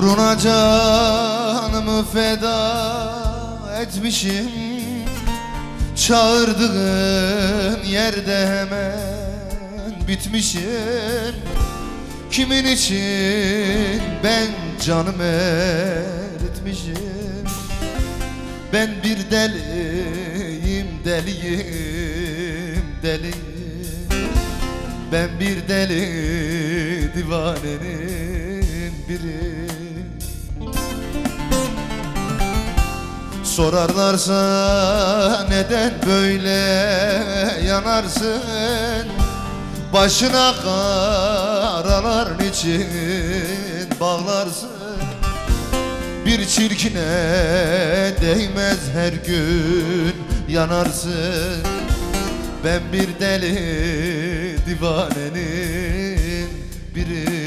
Uğruna canımı feda etmişim. Çağırdığın yerde hemen bitmişim. Kimin için ben canımı eritmişim. Ben bir deliyim, deliyim, deliyim. Ben bir deli divanenin biri. Sorarlarsa neden böyle yanarsın, başına karalar niçin bağlarsın. Bir çirkine değmez her gün yanarsın. Ben bir deli divanenin biri.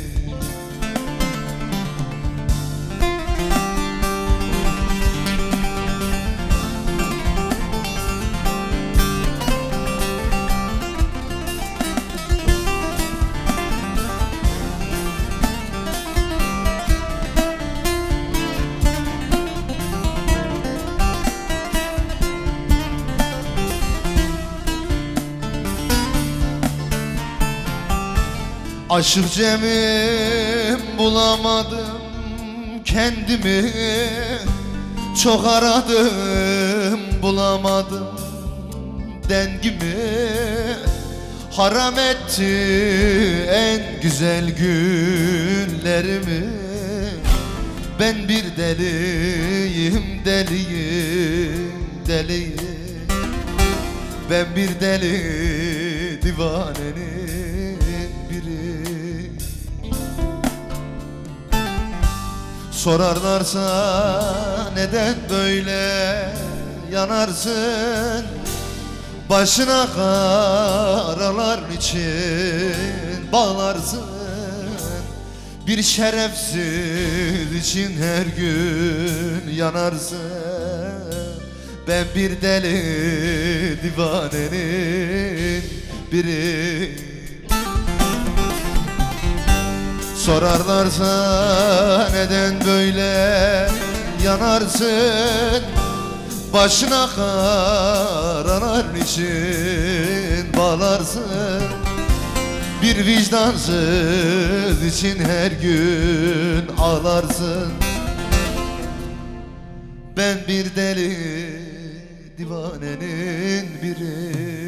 Aşık Cem'im bulamadım kendimi. Çok aradım bulamadım dengimi. Haram etti en güzel günlerimi. Ben bir deliyim, deliyim, deliyim. Ben bir deli divanenin biri. Sorarlarsa neden böyle yanarsın, başına karalar için bağlarsın. Bir şerefsiz için her gün yanarsın. Ben bir deli divanenin biri. Sorarlarsa neden böyle yanarsın, başına karalar için bağlarsın. Bir vicdansız için her gün ağlarsın. Ben bir deli divanenin biri.